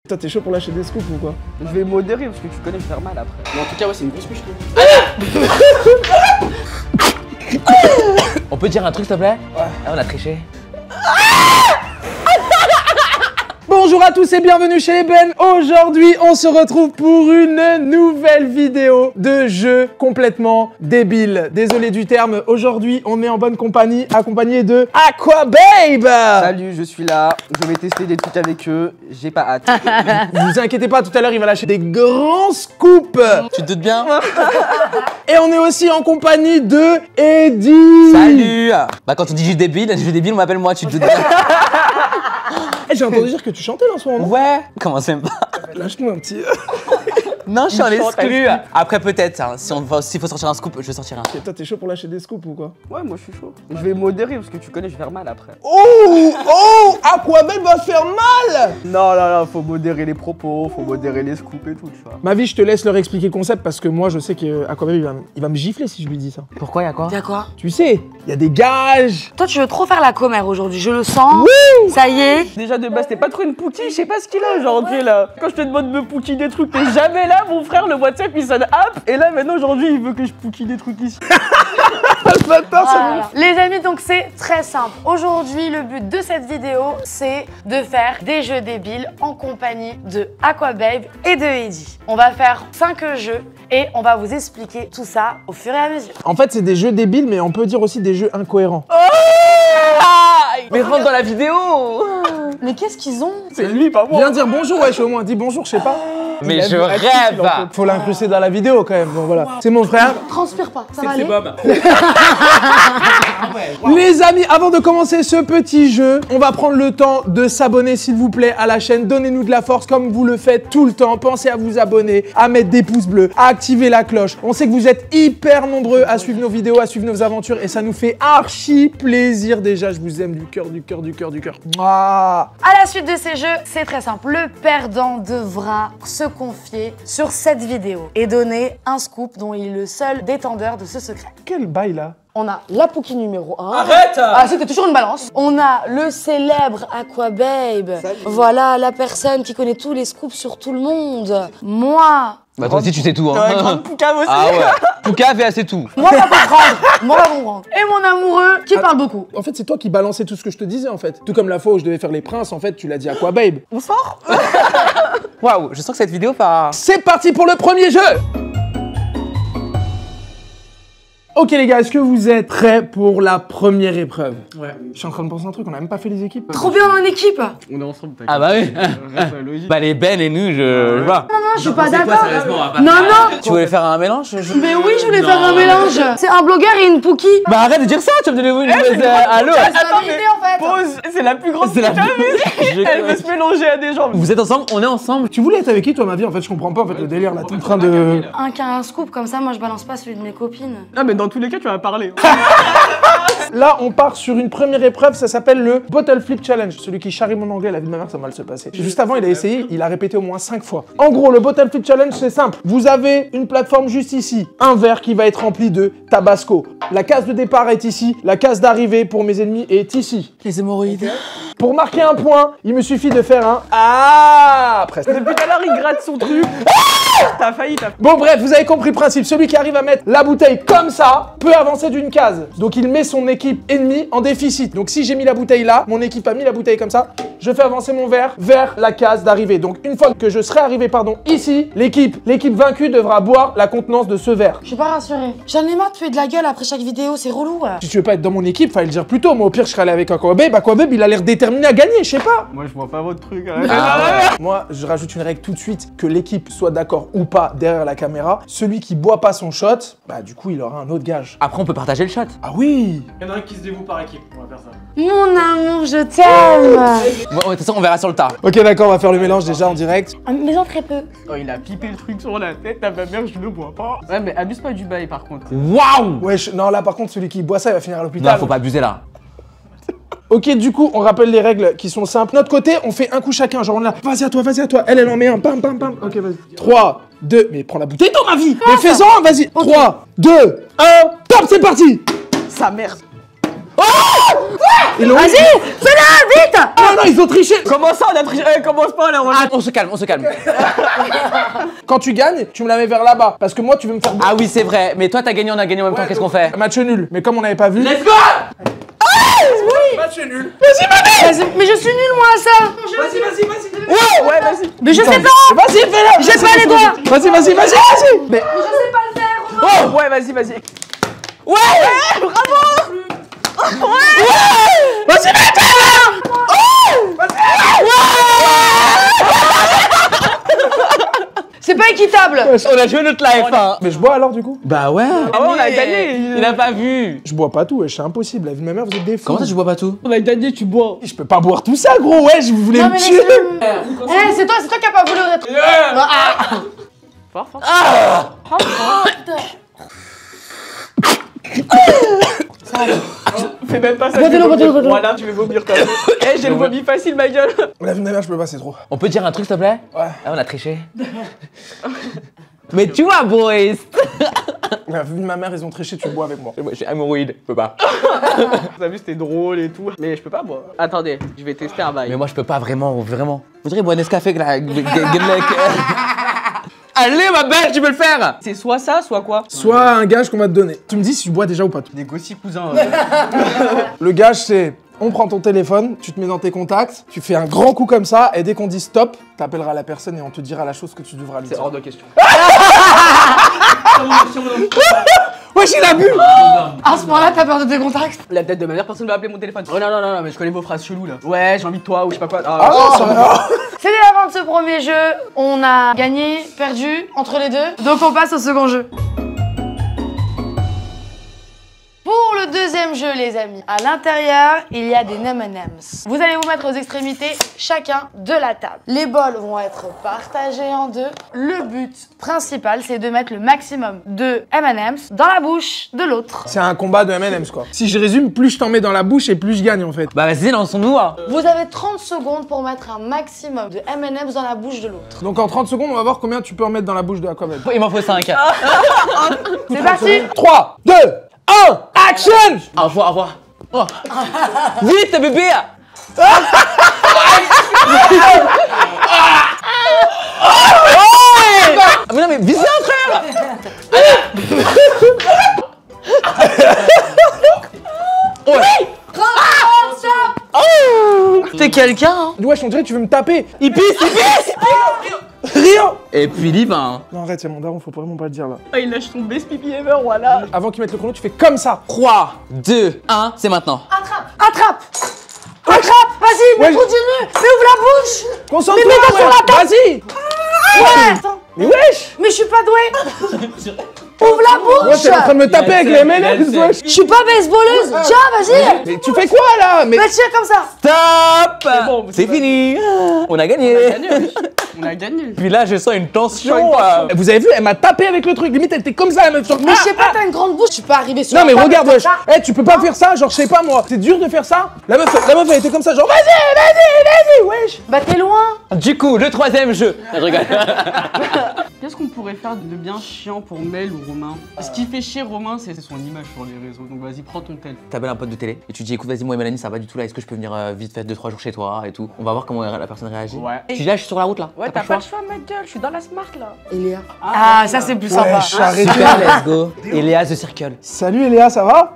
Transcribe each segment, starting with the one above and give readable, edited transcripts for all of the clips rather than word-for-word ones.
Toi, t'es chaud pour lâcher des scoops ou quoi? Je vais modérer parce que tu connais, je vais faire mal après. Mais en tout cas, ouais, c'est une grosse miche. On peut dire un truc s'il te plaît? Ouais. Ah, on a triché. Bonjour à tous et bienvenue chez les Ben. Aujourd'hui, on se retrouve pour une nouvelle vidéo de jeu complètement débile. Désolé du terme, aujourd'hui, on est en bonne compagnie, accompagné de Aquababe. Salut, je suis là. Je vais tester des trucs avec eux. J'ai pas hâte. Vous inquiétez pas, tout à l'heure, il va lâcher des grands scoops. Tu te doutes bien? Et on est aussi en compagnie de Eddie. Salut. Bah quand on dit jeu débile, on m'appelle moi, tu te doutes bien. Eh, j'ai entendu dire que tu chantais là en ce moment. Ouais. Comment ça me pas? Lâche-nous un petit... Non, je suis en exclu. Après peut-être, hein, s'il faut sortir un scoop, je vais sortir un. Et toi, t'es chaud pour lâcher des scoops ou quoi? Ouais, moi je suis chaud. Je vais modérer parce que tu connais, je vais faire mal après. Oh, Aquababe va faire mal. Non, faut modérer les propos, faut modérer les scoops et tout, tu vois. Ma vie, je te laisse leur expliquer le concept parce que moi, je sais que Aquababe, il va me gifler si je lui dis ça. Pourquoi, y'a quoi? Y'a quoi? Tu sais, il y a des gages. Toi, tu veux trop faire la commère aujourd'hui, je le sens. Oui. Ça y est. Déjà de base, t'es pas trop une poutie, je sais pas ce qu'il a aujourd'hui là. Quand je te demande de me pouquiller des trucs, t'es jamais là, mon frère, le WhatsApp il sonne hop. Et là maintenant aujourd'hui, il veut que je pouquille des trucs ici. Voilà. Les amis, donc c'est très simple. Aujourd'hui, le but de cette vidéo, c'est de faire des jeux débiles en compagnie de Aquababe et de Eddie. On va faire 5 jeux et on va vous expliquer tout ça au fur et à mesure. En fait, c'est des jeux débiles, mais on peut dire aussi des jeux incohérents. Mais rentre dans la vidéo. Mais qu'est-ce qu'ils ont? C'est lui, pas moi. Viens dire bonjour, wesh, au moins. Dis bonjour, je sais pas. Mais je rêve. Faut l'incruster dans la vidéo quand même. Bon, voilà. C'est mon frère. Transpire pas, ça va aller? Bob. Les amis, avant de commencer ce petit jeu, on va prendre le temps de s'abonner s'il vous plaît à la chaîne. Donnez-nous de la force comme vous le faites tout le temps. Pensez à vous abonner, à mettre des pouces bleus, à activer la cloche. On sait que vous êtes hyper nombreux à suivre nos vidéos, à suivre nos aventures et ça nous fait archi plaisir. Déjà, je vous aime du cœur, du cœur, du cœur, du cœur. Mouah. À la suite de ces jeux, c'est très simple. Le perdant devra se confier sur cette vidéo et donner un scoop dont il est le seul détenteur de ce secret. Quel bail là. On a la Pookie numéro 1. Arrête. Ah, c'était toujours une balance. On a le célèbre Aquababe. Voilà, la personne qui connaît tous les scoops sur tout le monde. Moi. Bah toi aussi tu sais tout hein. Grande poucave aussi. Ah ouais. Pouka fait assez tout. Moi, va comprendre. Moi, va comprendre. Et mon amoureux qui parle beaucoup. En fait, c'est toi qui balançais tout ce que je te disais en fait. Tout comme la fois où je devais faire les princes, en fait, tu l'as dit Aquababe. On sort. Waouh, je sens que cette vidéo part. C'est parti pour le premier jeu. Ok les gars, est-ce que vous êtes prêts pour la première épreuve? Ouais. Je suis en train de penser un truc, on n'a même pas fait les équipes. Trop bien en équipe. On est ensemble, t'inquiète. Ah bah oui. Logique. Bah les Ben et nous, je vois. Non, je suis pas C'est quoi, d'accord. sérieusement, on va pas Non, faire- non. Tu voulais faire un mélange? Mais oui, je voulais faire un Non, mélange. C'est un blogueur et une Pookie. Bah arrête de dire ça, tu vas me donner une allô. C'est la vérité en fait. Pause, c'est la plus grande C'est la poucave. Elle veut se mélanger à des gens. Vous êtes ensemble, on est ensemble. Tu voulais être avec qui toi ma vie? En fait, je comprends pas en fait le délire là, t'es en train de... Un qui a un scoop comme ça, moi je balance pas celui de mes copines. Non mais dans tous les cas, tu vas parler. Là, on part sur une première épreuve, ça s'appelle le Bottle Flip Challenge. Celui qui charrie mon anglais, la vie de ma mère, ça va mal se passer. Juste avant, il a essayé, il a répété au moins 5 fois. En gros, le Bottle Flip Challenge, c'est simple. Vous avez une plateforme juste ici, un verre qui va être rempli de Tabasco. La case de départ est ici, la case d'arrivée pour mes ennemis est ici. Les hémorroïdes. Pour marquer un point, il me suffit de faire un ah presque. Depuis tout à l'heure, il gratte son truc. T'as failli, Bon bref, vous avez compris le principe. Celui qui arrive à mettre la bouteille comme ça peut avancer d'une case. Donc il met son équipe ennemie en déficit. Donc si j'ai mis la bouteille là, mon équipe a mis la bouteille comme ça, je fais avancer mon verre vers la case d'arrivée. Donc une fois que je serai arrivé ici, l'équipe vaincue devra boire la contenance de ce verre. Je suis pas rassurée. J'en ai marre de tuer de la gueule après chaque vidéo, c'est relou. Si tu veux pas être dans mon équipe, fallait le dire plus tôt. Moi au pire je serais allé avec Aquababe. Aquababe il a l'air déterminé à gagner, je sais pas. Moi, je vois pas votre truc. Moi, je rajoute une règle tout de suite, que l'équipe soit d'accord ou pas derrière la caméra. Celui qui boit pas son shot, bah du coup, il aura un autre gage. Après on peut partager le shot. Ah oui. Il y en a un qui se dévoue par équipe, on va faire ça. Mon amour, je t'aime. Bon, de toute façon on verra sur le tas. Ok d'accord, on va faire le mélange déjà en direct. Mais en très peu. Oh, il a pipé le truc sur la tête, ta mère, je ne bois pas. Ouais, mais abuse pas du bail par contre. Waouh. Wesh, non là par contre, celui qui boit ça, il va finir à Non, l'hôpital. faut pas abuser là. Ok, du coup, on rappelle les règles qui sont simples. Notre côté, on fait un coup chacun. Genre, on a, vas-y à toi, vas-y à toi. Elle en met un. Bam, bam, bam. Ok, vas-y. 3, 2. Mais prends la bouteille dans ma vie. Mais fais-en un, vas-y. 3, 2, 1. Top, c'est parti. Sa mère. Ils l'ont eu. Vas-y, fais-le, vite. Non, ils ont triché. Comment ça, on a triché? Commence pas là, Ah, on se calme, on se calme. Quand tu gagnes, tu me la mets vers là-bas. Parce que moi, tu veux me faire. Ah oui, c'est vrai. Mais toi, t'as gagné, on a gagné en même temps. Qu'est-ce qu'on fait? Match nul. Mais comme on n'avait pas vu. Let's go! Match nul. Vas-y, mais je suis nulle moi à ça. Vas-y. Ouais, vas-y. Mais je sais pas. Vas-y, fais-le. J'ai pas les doigts. Vas-y. Mais. Je sais pas le faire. Oh, ouais, vas-y. Ouais! Vas-y, C'est pas équitable. On a joué notre life, hein. Mais je bois alors du coup? Bah ouais. Ah ouais, on a gagné. Il a pas vu. Je bois pas tout, c'est impossible. La vie de ma mère, vous êtes des fous. Comment ça, tu bois pas tout? On a gagné, tu bois. Je peux pas boire tout ça, gros. Ouais, je voulais Non me mais tuer. laisse-le. C'est toi qui a pas voulu le rétro. Fort. Fais même pas ça. Bois de l'eau, bois de l'eau. Voilà, tu veux vomir comme ça. Eh, j'ai le vomi facile, ma gueule. La vie de ma mère, je peux pas, c'est trop. On peut dire un truc, s'il te plaît? Ouais. Ah, on a triché. Mais tu vois, boys. La vie de ma mère, ils ont triché, tu bois avec moi. Moi, je suis hémorroïde, je peux pas. T'as vu, c'était drôle et tout. Mais je peux pas boire. Attendez, je vais tester un bail. Mais moi, je peux pas vraiment. Faudrait boire un Nescafé, là. Allez, ma belle, tu peux le faire. C'est soit ça, soit quoi? Soit un gage qu'on va te donner. Tu me dis si tu bois déjà ou pas tout. Négocie, cousin. Le gage, c'est on prend ton téléphone, tu te mets dans tes contacts, tu fais un grand coup comme ça, et dès qu'on dit stop, t'appelleras la personne et on te dira la chose que tu devras lui C'est dire. hors de question. Wesh, il a bu. À ce moment-là, t'as peur de tes contacts? La tête de ma mère, personne va appeler mon téléphone. Oh non, mais je connais vos phrases cheloues là. Ouais, j'ai envie de toi ou je sais pas quoi. Ah non, ça va. C'était la fin de ce premier jeu. On a gagné, perdu entre les deux. Donc on passe au second jeu. Pour le deuxième jeu, les amis, à l'intérieur, il y a des M&M's. Vous allez vous mettre aux extrémités chacun de la table. Les bols vont être partagés en deux. Le but principal, c'est de mettre le maximum de M&M's dans la bouche de l'autre. C'est un combat de M&M's quoi. Si je résume, plus je t'en mets dans la bouche et plus je gagne en fait. Bah, vas-y, lançons-nous, hein. Vous avez 30 secondes pour mettre un maximum de M&M's dans la bouche de l'autre. Donc en 30 secondes, on va voir combien tu peux en mettre dans la bouche de Aquaman. Il m'en faut 5. C'est parti. 3, 2, 1, action. Au revoir. Oh. Vite, bébé. Mais non, mais viens, frère. T'es quelqu'un, hein. Wesh, on dirait que tu veux me taper. Il pisse. Rien. Et puis il y va, hein. Non, arrête, c'est mon daron, faut vraiment pas le dire là. Oh, il lâche ton best pipi ever, voilà. Avant qu'il mette le chrono, tu fais comme ça. 3, 2, 1, c'est maintenant. Attrape. Vas-y, mais Ouais, continue. Mais ouvre la bouche. Concentre-toi. Mais mets-toi sur la table. Vas-y. Ouais. Attends. Mais wesh. Mais je suis pas douée. Ouvre la Ouais, bouche. t'es en train de me taper avec les M&M's, wesh. Je suis pas baseballeuse. Tiens, vas-y. Mais tu fais quoi là? Mais Bah tiens comme ça. Stop. bon, C'est fini. On a gagné. On a gagné. Puis là, je sens une tension. vous avez vu, elle m'a tapé avec le truc. Limite, elle était comme ça, la meuf. Genre, Mais je sais pas, t'as une grande bouche. Tu peux arriver sur Non la mais table regarde, comme wesh. ça. Eh, tu peux pas faire ça, genre je sais pas moi. C'est dur de faire ça. La meuf elle était comme ça, genre vas-y, wesh. Bah t'es loin. Du coup, le troisième jeu. Je rigole. Qu'est-ce qu'on pourrait faire de bien chiant pour Mel ou Romain? Ce qui fait chier Romain, c'est son image sur les réseaux. Donc vas-y, prends ton tel. T'appelles un pote de télé et tu dis écoute vas-y moi et Mélanie ça va du tout là, est-ce que je peux venir vite fait 2-3 jours chez toi et tout. On va voir comment la personne réagit. Ouais. Tu dis là je suis sur la route là. Ouais, t'as pas le choix, ma gueule. Je suis dans la smart là. Eléa. Ah, ça c'est plus sympa. Wesh, arrête. Super, let's go. Eléa The Circle. Salut Eléa, ça va?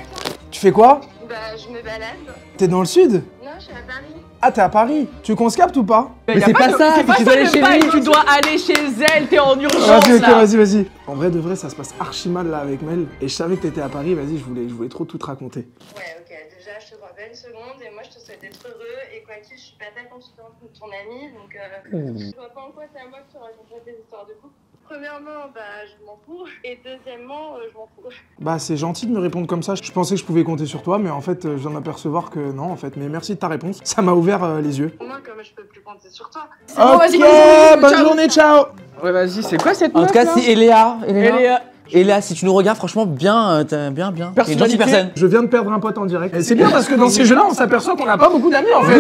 Tu fais quoi? Bah, je me balade. T'es dans le sud? Non, je suis à Paris. Ah, t'es à Paris. Tu veux qu'on se capte ou pas? Mais c'est pas ça, c'est pas tu ça dois aller le chez bail, lui. tu dois aller chez elle, t'es en urgence Vas-y, ok, là. vas-y. En vrai de vrai, ça se passe archi mal là avec Mel. Et je savais que t'étais à Paris, vas-y, je voulais trop tout te raconter. Ouais, ok. Déjà, je te vois pas une seconde et moi, je te souhaite d'être heureux. Et quoi qu'il, je suis pas ta confidente ou ton amie. Donc, je vois pas en quoi c'est à moi que tu raconterais des histoires de couple. Premièrement, bah, je m'en fous. Et deuxièmement, je m'en fous. Bah, c'est gentil de me répondre comme ça. Je pensais que je pouvais compter sur toi, mais en fait, je viens d'apercevoir que non, en fait. Mais merci de ta réponse. Ça m'a ouvert les yeux. Moi, comme je peux plus compter sur toi. bon, Ok, vas-y, bonne ciao. journée, ciao. Ouais, vas-y, c'est quoi cette En tout cas meuf, si Eléa, Eléa. Eléa si tu nous regardes franchement bien, t'es bien. T'es une gentille Personnalité. personne. Je viens de perdre un pote en direct. Et c'est bien parce que dans ces jeux-là, on s'aperçoit qu'on n'a pas beaucoup d'amis en fait.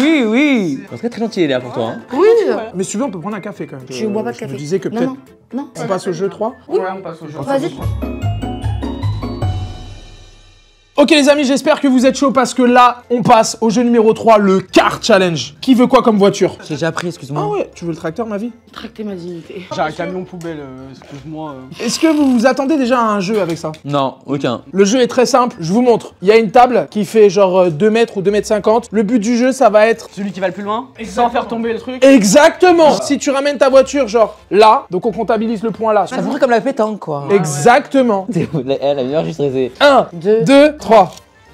Oui. En tout cas très gentil Eléa pour toi. Hein. Oui. Mais si tu veux, on peut prendre un café quand même. Je bois pas de Je café. me disais que Non, peut-être non. on passe au jeu 3. Ouais, on passe au jeu. Vas-y. Ok les amis, j'espère que vous êtes chauds parce que là, on passe au jeu numéro 3, le car challenge. Qui veut quoi comme voiture? J'ai déjà pris, excuse-moi. Ah ouais, tu veux le tracteur, ma vie? Tracter ma dignité. J'ai un camion poubelle, excuse-moi. Est-ce que vous vous attendez déjà à un jeu avec ça? Non, aucun. Le jeu est très simple, je vous montre. Il y a une table qui fait genre 2 mètres ou 2 mètres 50. Le but du jeu, ça va être... Celui qui va le plus loin, sans faire tomber le truc. Exactement. Si tu ramènes ta voiture genre là, donc on comptabilise le point là. Ça ferait comme la pétanque, quoi. Exactement. Elle a bien juste stressé. 1, 2, 2, 3.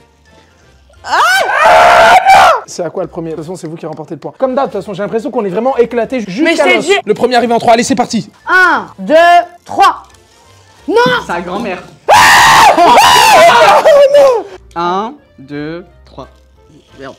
C'est à quoi le premier? De toute façon, c'est vous qui remportez le point. Comme d'hab, de toute façon, j'ai l'impression qu'on est vraiment éclaté Mais jusqu'à je t'ai l'os. dit- Le premier arrive en 3. Allez, c'est parti. 1, 2, 3. Non! Sa grand-mère. 1, 2, 3. Merde.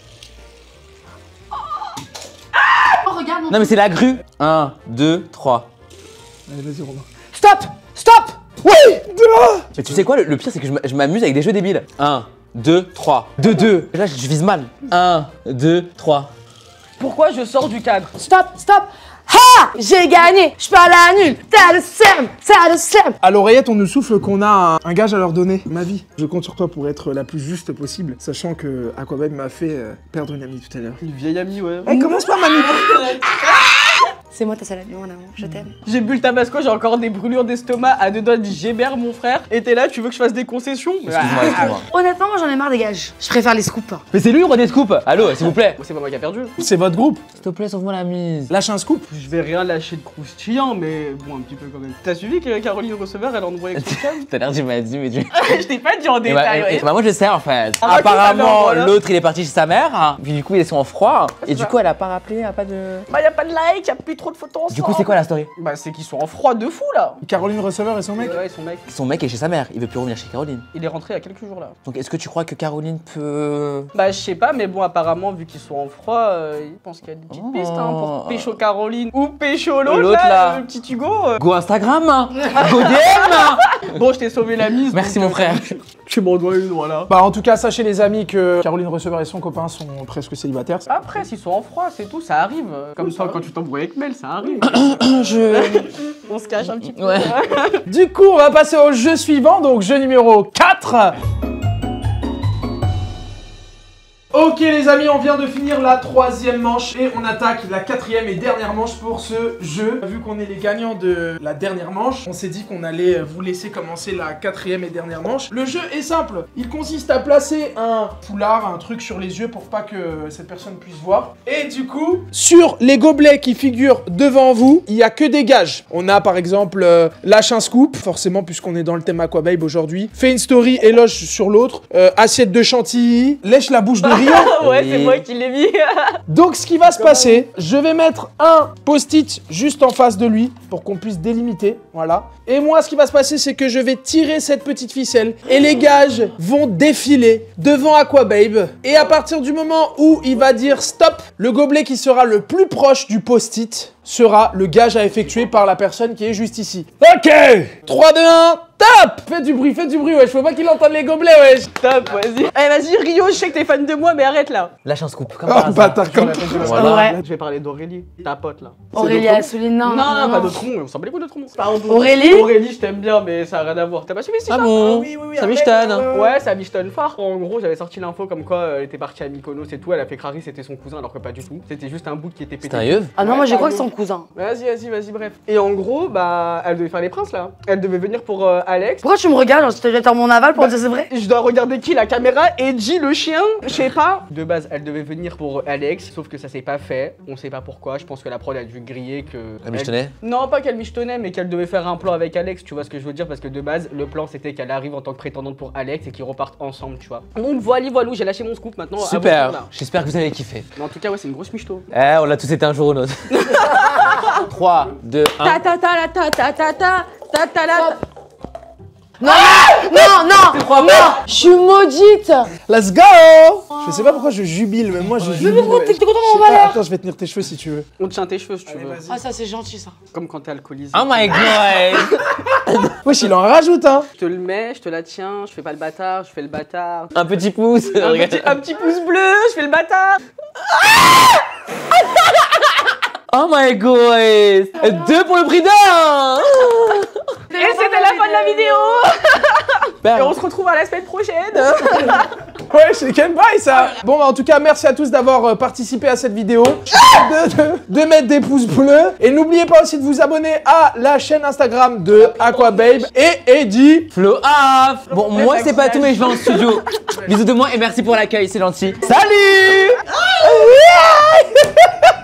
Oh, regarde mon... Non, mais c'est la grue. 1, 2, 3. Allez, vas-y, Romain. Stop! Stop! Oui. Mais tu sais quoi, le pire, c'est que je m'amuse avec des jeux débiles. 1, 2, 3. 2, 2. Là, je vise mal. 1, 2, 3. Pourquoi je sors du cadre? Stop! Stop! Ha! J'ai gagné! Je parle à la nulle! T'as le seum! T'as le seum! À l'oreillette, on nous souffle qu'on a un gage à leur donner. Ma vie, je compte sur toi pour être la plus juste possible, sachant que Aquababe m'a fait perdre une amie tout à l'heure. Une vieille amie, ouais. Eh, commence pas, mamie. C'est moi ta salade, mon amour. Je t'aime. J'ai bu le tabasco, j'ai encore des brûlures d'estomac à 2 doigts de Gébert, mon frère. Et t'es là, tu veux que je fasse des concessions? Excuse-moi, excuse-moi. Honnêtement, moi j'en ai marre des gages. Je préfère les scoops. Mais c'est lui le roi des scoops. Allô, s'il vous plaît. C'est pas moi qui a perdu. C'est votre groupe. S'il te plaît, sauve-moi la mise. Lâche un scoop. Je vais rien lâcher de croustillant, mais bon, un petit peu quand même. T'as suivi que Caroline Receveur, elle en envoie avec son cam? Tout à l'heure, tu m'as dit, mais tu. Je t'ai pas dit en détail, ouais. Moi, je sais en fait. Ah, Apparemment, voilà. l'autre, il est parti chez sa mère. Hein. Puis du coup, ils sont en froid. Et du coup, elle a pas rappelé, elle a pas de. Bah, y a pas de like, y a plus trop de photos ensemble. Du coup, c'est quoi la story? Bah, c'est qu'ils sont en froid de fou là. Caroline Receveur et son mec. Ouais, son mec. Son mec est chez sa mère. Il veut plus revenir chez Caroline. Il est rentré il y a quelques jours là. Donc, est-ce que tu crois que Caroline peut. Bah, je sais pas, mais bon, apparemment, vu qu'ils sont en froid, ils pensent qu'il y a des petites pistes hein, pour pécho Caroline ou pécho l'autre L'autre, là. le petit Hugo. Go Instagram hein. Go DM. Bon, je t'ai sauvé la mise. Merci, donc, mon frère. Tu m'en dois une, voilà. Bah en tout cas, sachez les amis que Caroline Receveur et son copain sont presque célibataires. Après, s'ils sont en froid, c'est tout, ça arrive. Comme ça, quand tu t'embrouilles avec Mel, ça arrive. On se cache un petit peu. Ouais. Du coup, on va passer au jeu suivant, donc jeu numéro 4. Ok les amis, on vient de finir la 3e manche et on attaque la 4e et dernière manche pour ce jeu. Vu qu'on est les gagnants de la dernière manche, on s'est dit qu'on allait vous laisser commencer la 4e et dernière manche. Le jeu est simple, il consiste à placer un foulard, un truc sur les yeux pour pas que cette personne puisse voir. Et du coup, sur les gobelets qui figurent devant vous, il y a que des gages. On a par exemple lâche un scoop, forcément puisqu'on est dans le thème Aquababe aujourd'hui. Fais une story, éloge sur l'autre. Assiette de chantilly, lèche la bouche de Rio. Ouais, c'est moi qui l'ai mis. Donc ce qui va se passer, je vais mettre un post-it juste en face de lui pour qu'on puisse délimiter, voilà. Et moi ce qui va se passer c'est que je vais tirer cette petite ficelle et les gages vont défiler devant Aquababe. Et à partir du moment où il va dire stop, le gobelet qui sera le plus proche du post-it sera le gage à effectuer par la personne qui est juste ici. Ok, 3, 2, 1, top. Faites du bruit, wesh, faut pas qu'il entende les gobelets, wesh. Top, vas-y. Eh, vas-y, Rio, je sais que t'es fan de moi, mais arrête là. Lâche un scoop. Comme Oh par hasard. bâtard, comme Voilà. Ouais. Je vais parler d'Aurélie, ta pote là. Aurélie Assouline, non. Non, pas d'autre nom, on s'en bat les couilles d'autre nom. Aurélie Aurélie, je t'aime bien, mais ça a rien à voir. T'as pas suivi ça? Ah bon? Ça michetonne. Ouais, ça michetonne fort. En gros, j'avais sorti l'info comme quoi elle était partie à Mykonos et tout. Elle a fait Crary, c'était son cousin, alors que pas du tout. C'était juste un bout qui était pété. C'est un yeuve. Ah non, Ouais, moi j'ai pardon. crois que c'est son cousin. Vas-y, bref. Et en gros, bah, elle devait faire les princes là. Elle devait venir pour Alex. Pourquoi tu me regardes? Genre, je te jette en mon aval pour dire c'est vrai? Je dois regarder qui, la caméra et G le chien, je sais pas. De base, elle devait venir pour Alex, sauf que ça s'est pas fait. On sait pas pourquoi. Je pense que la prod a dû griller que. Elle michetonnait. Non, pas qu'elle michetonnait, mais qu'elle devait faire un plan avec Alex. Tu vois ce que je veux dire? Parce que de base, le plan c'était qu'elle arrive en tant que prétendante pour Alex et qu'ils repartent ensemble, tu vois. Donc voilà, j'ai lâché mon scoop maintenant. à votre tour, Super. là. J'espère que vous avez kiffé. Mais en tout cas, ouais, c'est une grosse michto. Eh, on l'a tous été un jour ou l'autre. 3, 2, 1. Ta ta ta la ta ta ta ta ta ta la. Non, non, je suis maudite. Let's go. Je sais pas pourquoi je jubile, mais moi je jubile. Mais pourquoi t'es content de Je sais mon pas, malheur? attends, je vais tenir tes cheveux si tu veux. On te tient tes cheveux si tu veux. Ah ça c'est gentil ça. Comme quand t'es alcoolisé. Oh my god. Wesh, il en rajoute, hein. Je te le mets, je te la tiens, je fais pas le bâtard, je fais le bâtard. Un petit pouce. Un petit pouce bleu, je fais le bâtard. Oh my god. 2 pour le prix d'un. Et c'était la fin de la vidéo. Et on se retrouve à la semaine prochaine. Ouais, c'est quel bail ça. Bon, bah, en tout cas, merci à tous d'avoir participé à cette vidéo. De mettre des pouces bleus. Et n'oubliez pas aussi de vous abonner à la chaîne Instagram de Aquababe et Eddie. Flo Bon, moi c'est pas tout, mais je vais en studio. Bisous de moi et merci pour l'accueil, c'est gentil. Salut.